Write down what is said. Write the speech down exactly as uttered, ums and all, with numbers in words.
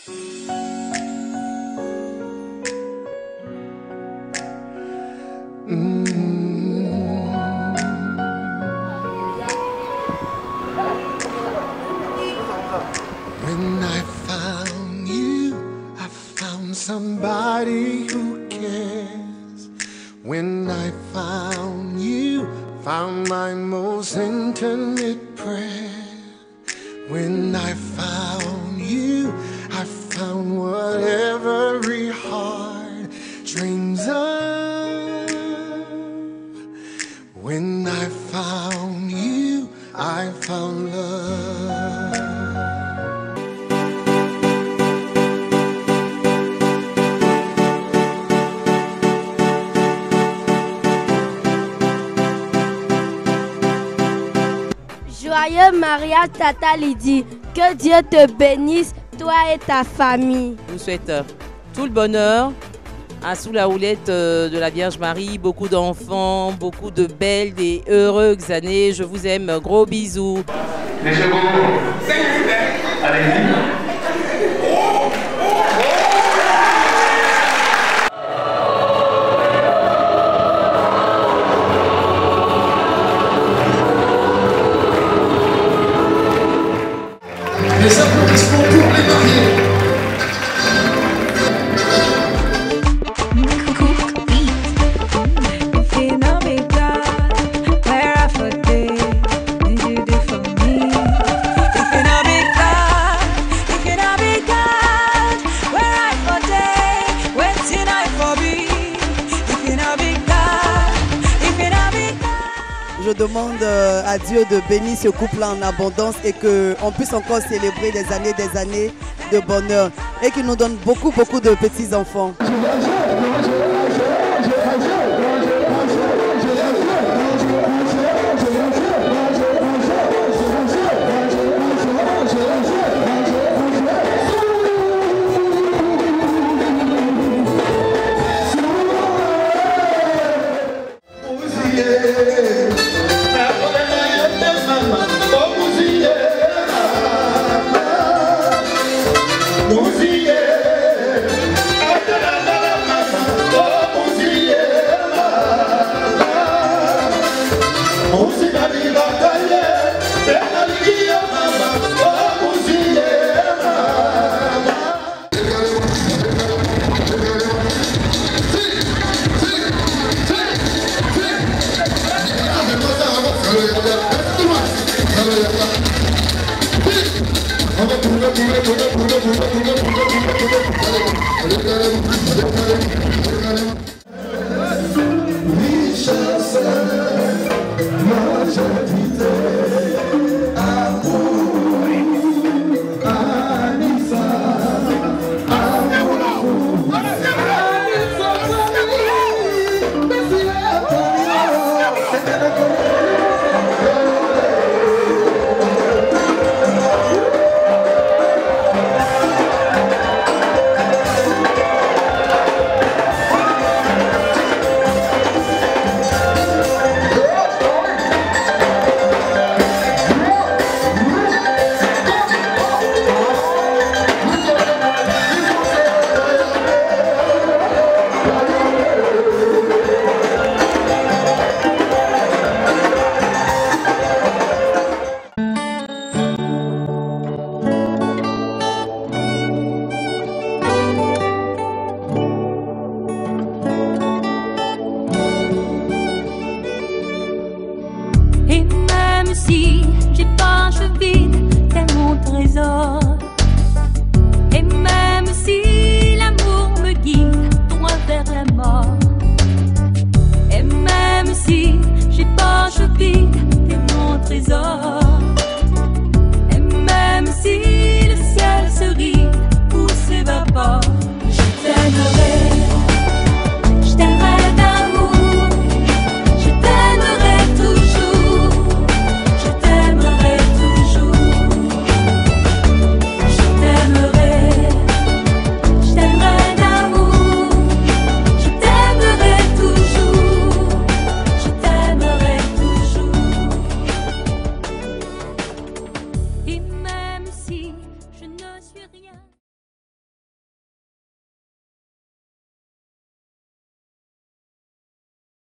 When I found you, I found somebody who cares. When I found you, found my most intimate prayer. When I found you, I found what every heart dreams of. When I found you, I found love. Joyeux mariage, Tata Lydie. Que Dieu te bénisse, toi et ta famille. Je vous souhaite tout le bonheur, hein, sous la houlette de la Vierge Marie, beaucoup d'enfants, beaucoup de belles et heureuses années. Je vous aime, gros bisous. Les chevaux, allez-y. Les applaudissements pour les mariés. Je demande à Dieu de bénir ce couple en abondance et qu'on puisse encore célébrer des années des années de bonheur et qu'il nous donne beaucoup beaucoup de petits-enfants. Allez, allez, allez, allez, allez, allez, allez.